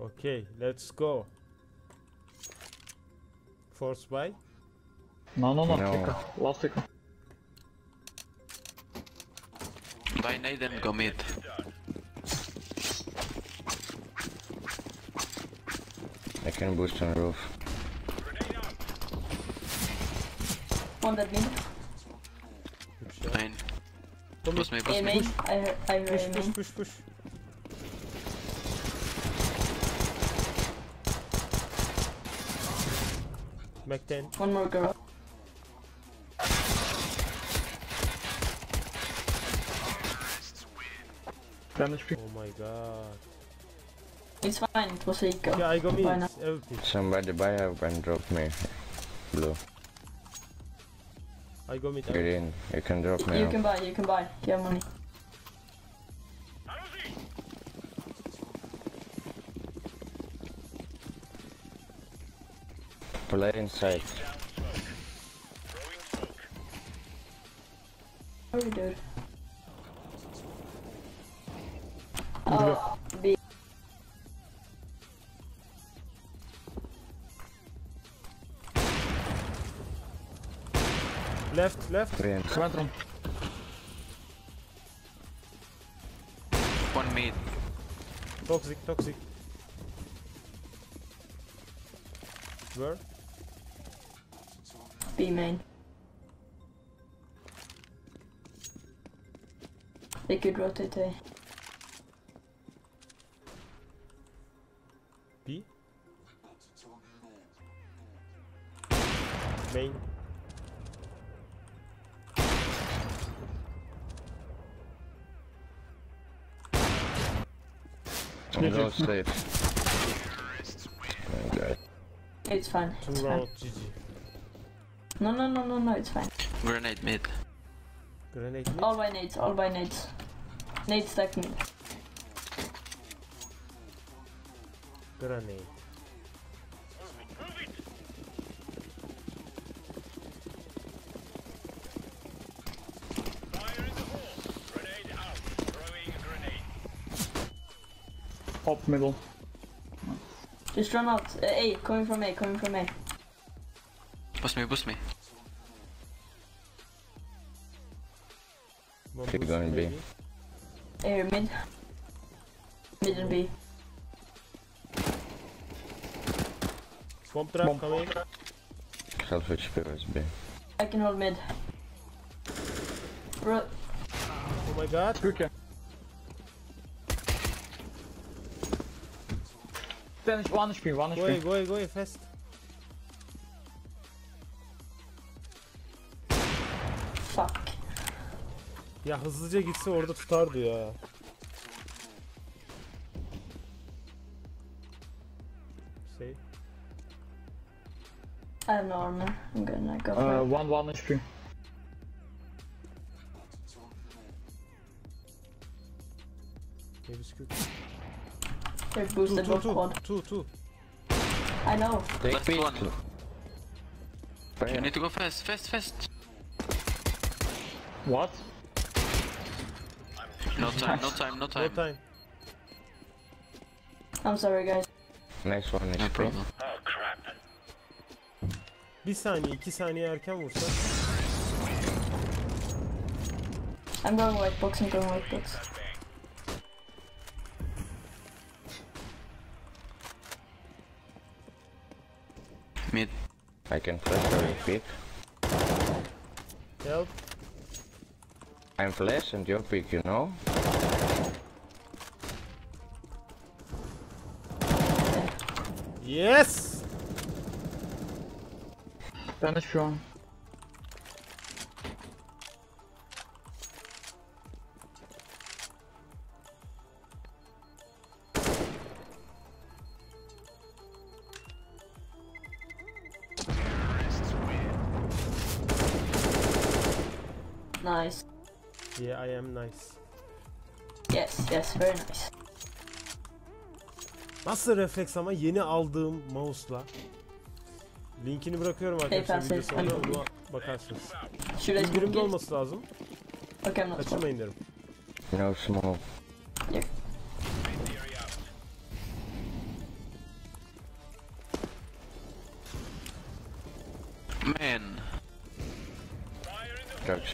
Okay, let's go. Force buy. No. No. Ticker. Last ticker. Buy nade and go mid. I can boost on roof. One that mid. Main. Come Push me, A push me. main. I heard Push, A push, main. push, push. Mac 10. One more girl. Damage P. Oh my god. It's fine, it was a eco. Yeah, I go mid. Why not? Everything. Somebody buy up and drop me. Blue. I go mid. Green. You can drop me You up. can buy, you can buy. You have money. Play inside. Sorry, dude. Oh, B. Left, left. Green. Smatron. One mid. Toxic, toxic. Where? B main. They could rotate A. B? Main. I'm go safe. Oh god. It's fine, Two it's fine. round GG. No, it's fine. Grenade mid. Grenade mid. All by nades, all by nades. Nade stack mid. Grenade. Up middle. Just run out. A, coming from A, coming from A. Boost me, boost me. One Keep boost going B. maybe. A mid. Mid and B. Bomb trap Bomb. coming. Half HP was B. I can hold mid. Bro, Oh my god. Hookah. Damage 1 HP, 1 Go away, HP. go away, go away, fast. fuck. Ya hızlıca gitse orada tutardı ya. Save. I have no armor. I'm gonna go for it. 1 HP. Maybe scoot. They're Two, boosted two, both two, quad. two. I know. Take Last B. one. You Fire. need to go fast, fast, fast. What? No time, no time, no No time. time. I'm sorry guys. Next one is No B. problem. Bir saniye, 2 saniye erken vursa. I'm going white box, I'm going white box. Mid. I can flash very quick. Help. I'm flash and your pick, you know? Yes! Damage P1. Nice. Yeah, I am nice. Yes, yes, very nice. Nasıl refleks ama yeni aldığım mouse'la. Linkini bırakıyorum arkadaşlar Hey, video sonunda ona bakarsınız. Should I smoke İndirimde it? olması lazım. Okay, I'm not smoking. Kaçırmayın derim. No smoke. Yep. Drugs.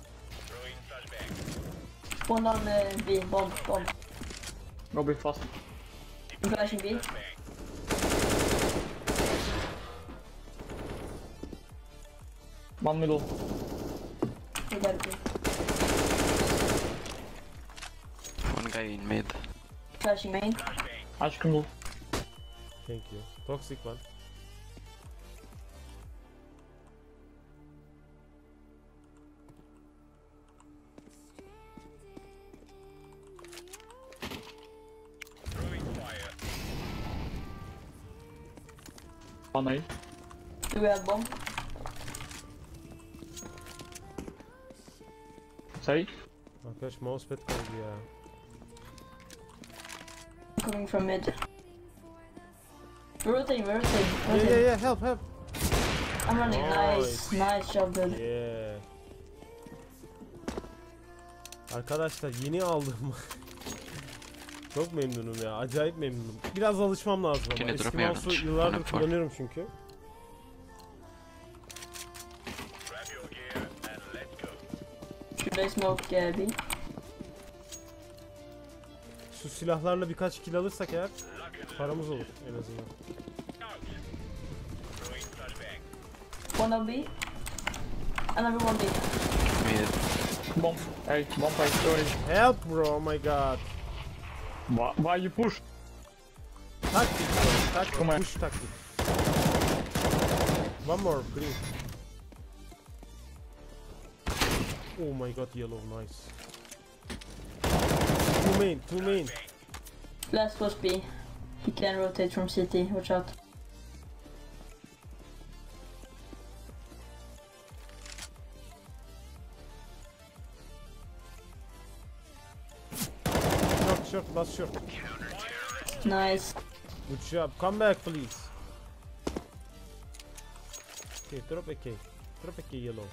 One on B, bomb. Go be fast. I'm flashing B. One middle. We got B. One guy in mid. Flashing main. Ice cream middle. Thank you. Toxic one. One A. Do we have bomb? Say. Arkadaş mousepad kaldı ya. Coming from mid. We're rotating. Yeah, help. I'm running. Nice. Nice job, dude. Yeah. Arkadaşlar yeni aldım. Çok memnunum ya. Acayip memnunum. Biraz alışmam lazım ama. Yine Eski drop me mouse'u orange. yıllardır One and four. kullanıyorum çünkü. Should I smoke B? Şu silahlarla birkaç kill alırsak eğer paramız olur en azından. One on B. Another one B. Mid. Bomb. Hey, bomb A. Sorry. Help bro, oh my god. Why you push? Taktik bro, taktik, Come on. push taktik. One more, green. Oh my god, yellow, nice. Two main. Last was B. He can rotate from CT. Watch out. Short, last short. Nice. Good job, come back please. Okay, drop AK. Drop AK yellow.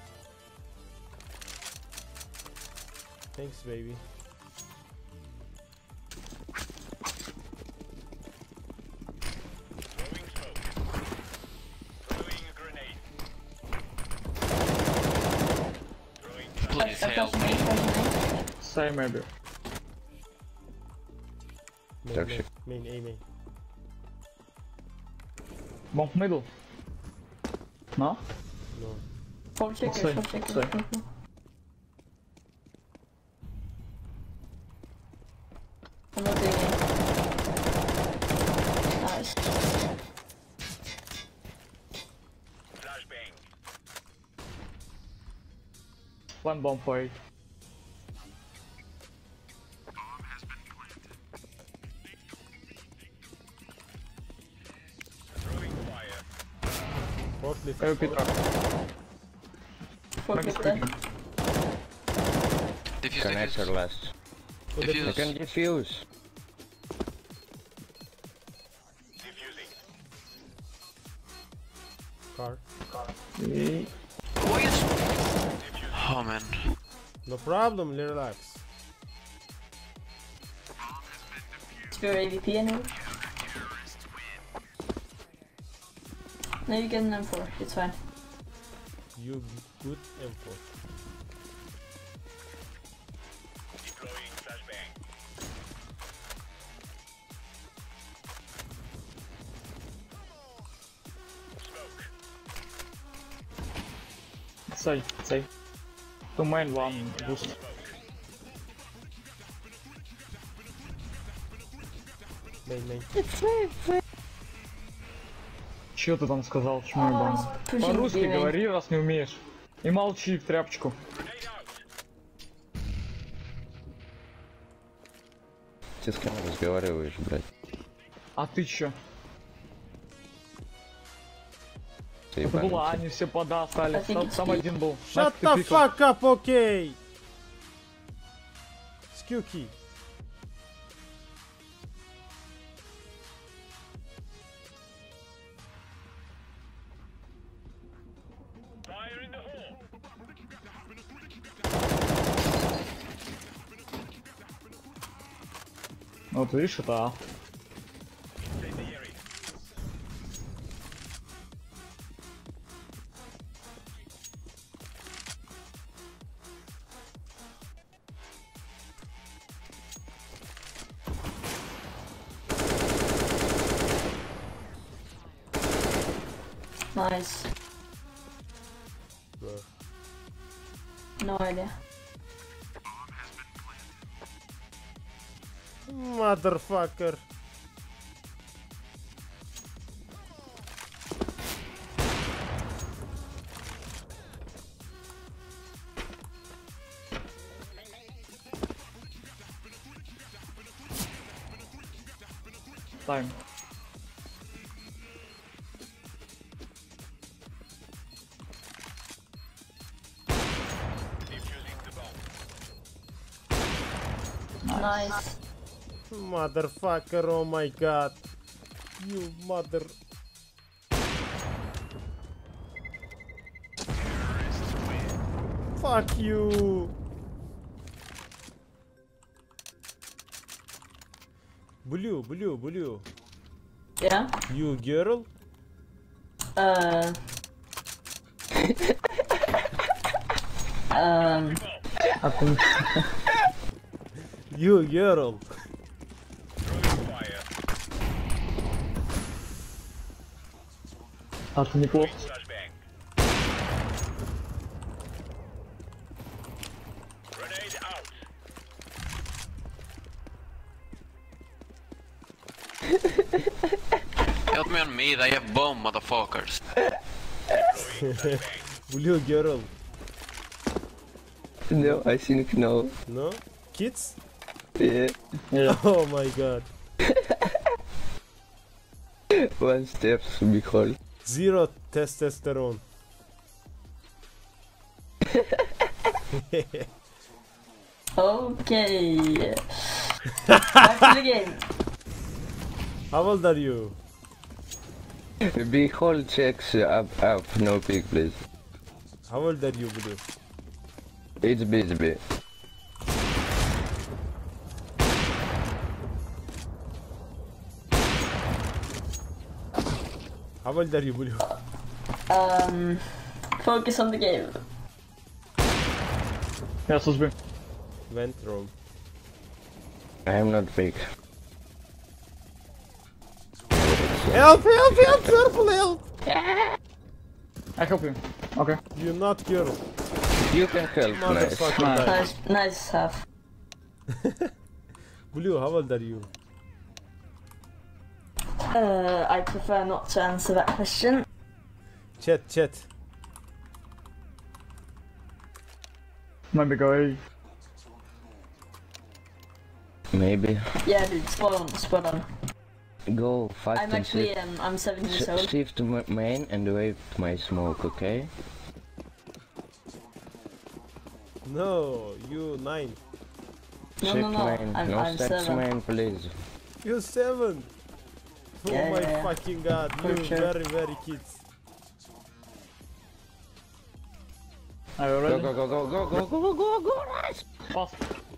Thanks baby. Please help Flashing main. me. Flashing main. Say maybe. Toxic. Main, A main. Bomb middle. No? No. Hold checker. Sorry, Hold checker. sorry. I'm not doing it. Nice. One bomb for A. Forklift. AWP drop. Forklift there. Defuse, Connector defuse. last. I Defuse. can defuse. Car. A. Oh, yes. Oh man. No problem, relax. Spare AVP anyway. No, you get an M4. It's fine. You good info. Say. Two main, one boost. Main. Чё ты там сказал, чмо ебаный? Pushing По-русски B main. говори, раз не умеешь. И молчи в тряпочку. Ты с кем разговариваешь, блядь? А ты чё? Ты Это было, ебанутый. они все пода остались. I think Там it's один был. Shut Нафиг ты the пикал. fuck up, okay? Skewkey. Вот видишь, это А. Nice. Bro. No idea. Motherfucker. Time. Nice. Motherfucker, oh my god. You mother... Fuck you. Blue. Yeah. You girl? Aku You girl. не плохо. Help me on mid, I have bomb, motherfuckers. Blue girl. No, I think no. No? Kids? Yeah, Yeah. Oh my god. one step behold. Zero testosterone. Okay. Back to the game. How old are you? Behold checks up, no pick please. How old are you, Blue? It's B. How old are you, Blue? Focus on the game. Yes, let's be. Vent room. I am not big. Help! Purple, help! I help you. Okay. You're not girl. You can help, nice. Motherfucker. Nice half. Blue, how old are you? I prefer not to answer that question. Chat. Maybe go A. Maybe. Yeah, dude, spot on. Go fast I'm and actually, shift. I'm 7 years old. Shift to main and wait my smoke, okay? No, you 9. No, Shift no, main. I'm no steps 7. main, please. You 7. Oh Yeah, my yeah. fucking god, For you sure. very kids. Are you Go, ready? go, nice! Fast.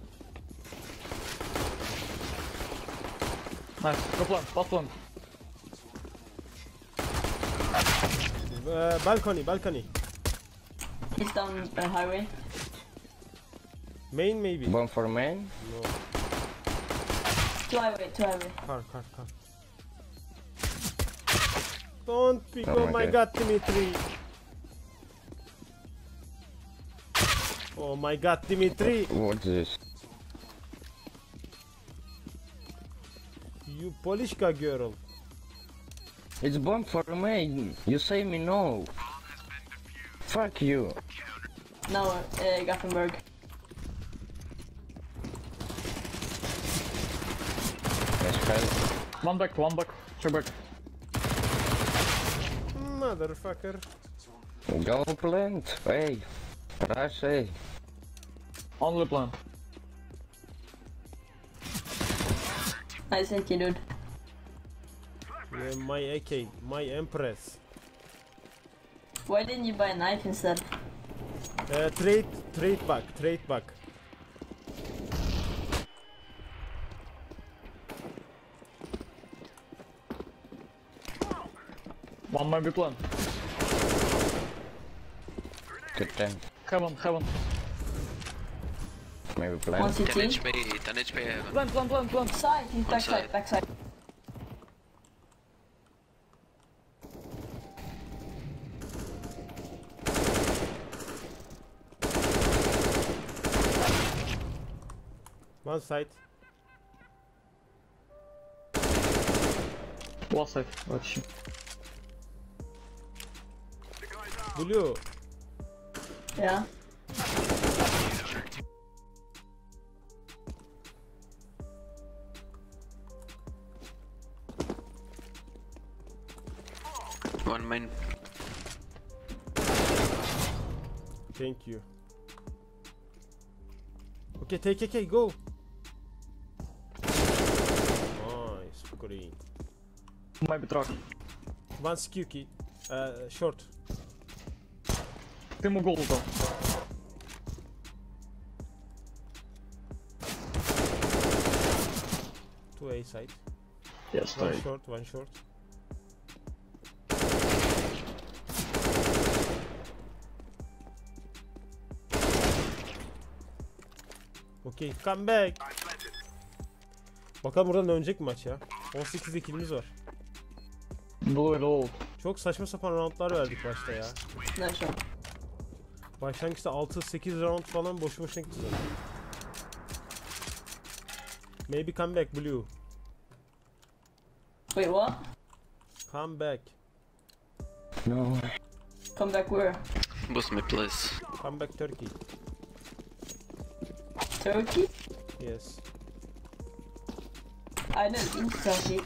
Nice. Go plant. Fast plant. Balcony. He's down the highway. Main maybe. Bomb for main. No, Two highway. car. Don't pick, Oh oh my my God. god, Dimitri. Oh my god, Dimitri. What's this? You Polishka girl. It's bomb for main. You say me no. Fuck you. No, Gothenburg. Nice help. One back. Two back. Motherfucker. Go plant. Hey. Rush, hey. Only plant. Nice AK, dude. Yeah, my AK, my Empress. Why didn't you buy a knife instead? Trade back. One maybe plant. Good 10. Heaven. Maybe One plant. 10 CT. HP, 10 HP heaven. Plant. Side, he's side. backside. One side. Last side. Watch. Blue. Yeah. One main. Thank you. Okay, take, go. Nice, green. Maybe truck. One skew key. Short. Ты ему голову дал. 2 A side. Yes, One right. short, one short. Okay, come back. Bakalım buradan dönecek mi maç ya? 18'de killimiz var. Blue and old. Çok saçma sapan roundlar verdik başta ya. Nice shot. Başlangıçta 6-8 round falan boşu boşuna gitti zaten. Maybe come back blue. Wait, what? Come back. No. Come back where? Boost me, please. Come back Turkey. Turkey? Yes. I know in Turkey.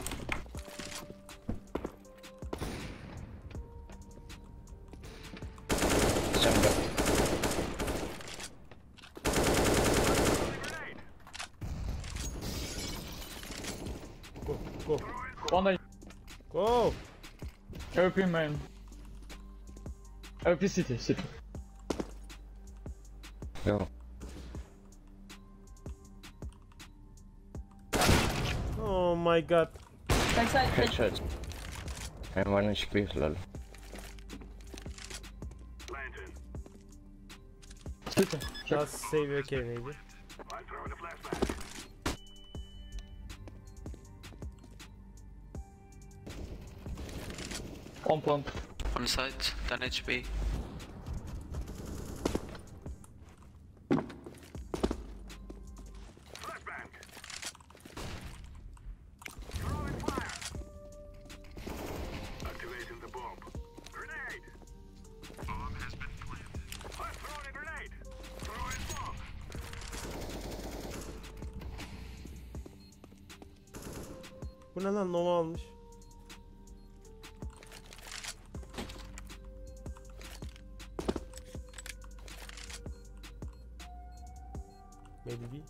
Somebody. Go. One A. Go. OP main. OP city. Go. Oh my god. Backside. Headshot. I'm 1 HP, lol. City. Check. Just save okay maybe. On plant. One side, 10 HP. Bu ne lan, Nova almış. Maybe B.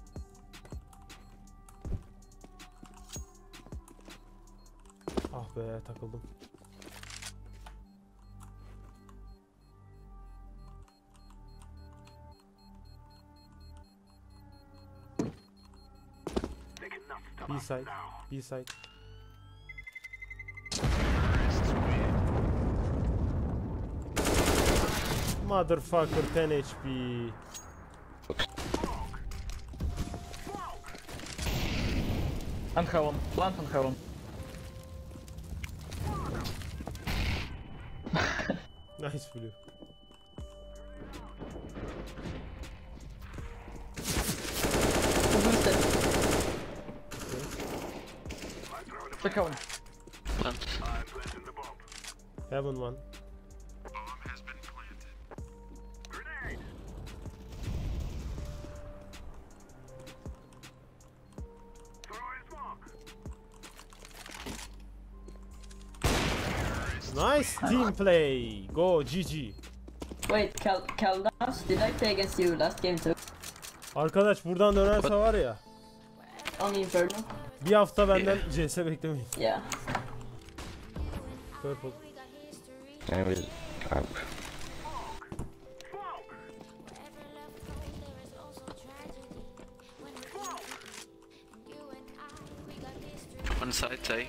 Ah be, takıldım. B side, B side. Motherfucker, 10 HP. And heaven. Plant and heaven. Nice blue. Boosted. Check heaven. Plant. Heaven one. Nice team play. Go GG. Wait, Kaldas, did I play against you last game too? Arkadaş buradan dönerse var ya, On Inferno? bir hafta benden CS beklemeyin. Yeah. Purple. I will up. One side, A.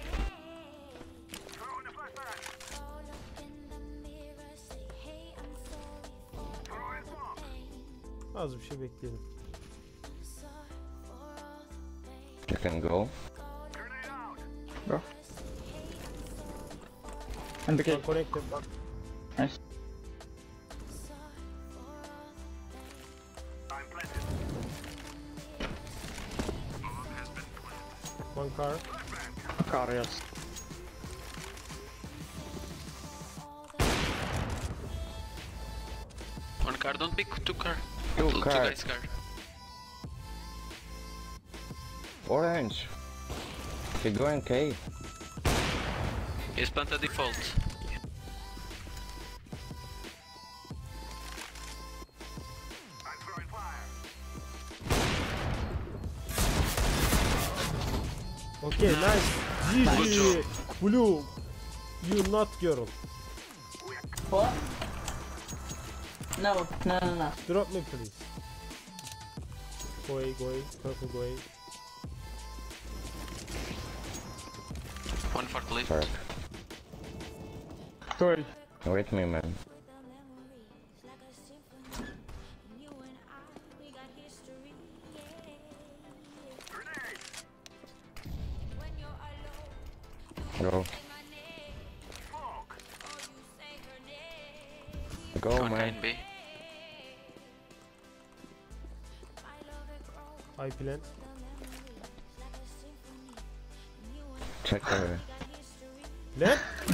Az bir şey bekleyelim. You can go. Go. And the cake. Connected. Nice. Car. Car, yes. One car, don't pick two car. Two Two car. guys car. Orange. He going cave. He's planted default. Okay, nice. GG. job. Blue. You not girl. What? No, no, no, no. Drop me please. Go away, go away. Purple, go away. One for cliff. Fuck. Sorry. With me, man. Go. Go, One guy man. in B. I plant. Check her. Ne?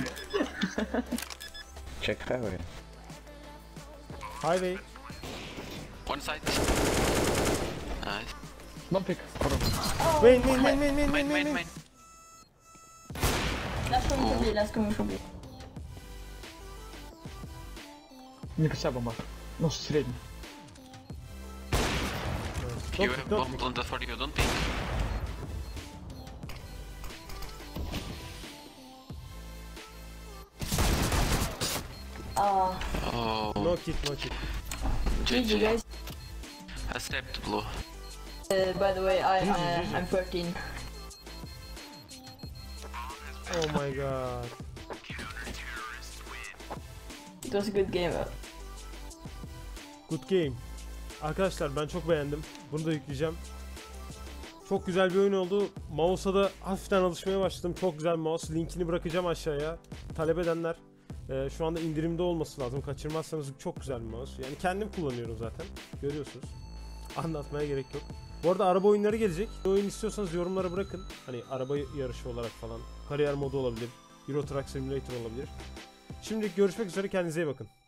Check her. Highway. One side. Nice. Don't pick. Main, main, main, main, main, Main, main, main, main. main. Last coming from B. Не кося бомба. Ну, средний. You Don't have pick, don't bomb pick. planted for you, don't pick. Ah, Oh, No kick, no kick. GG guys. Accept blue. By the way, GG. I'm 13. Oh my god. It was a good game. Good game. Arkadaşlar ben çok beğendim. Bunu da yükleyeceğim. Çok güzel bir oyun oldu. Mouse'a da hafiften alışmaya başladım. Çok güzel bir mouse. Linkini bırakacağım aşağıya. Talep edenler şu anda indirimde olması lazım. Kaçırmazsanız çok güzel bir mouse. Yani kendim kullanıyorum zaten. Görüyorsunuz. Anlatmaya gerek yok. Bu arada araba oyunları gelecek. Bir oyun istiyorsanız yorumlara bırakın. Hani araba yarışı olarak falan. Kariyer modu olabilir. Euro Truck Simulator olabilir. Şimdilik görüşmek üzere. Kendinize iyi bakın.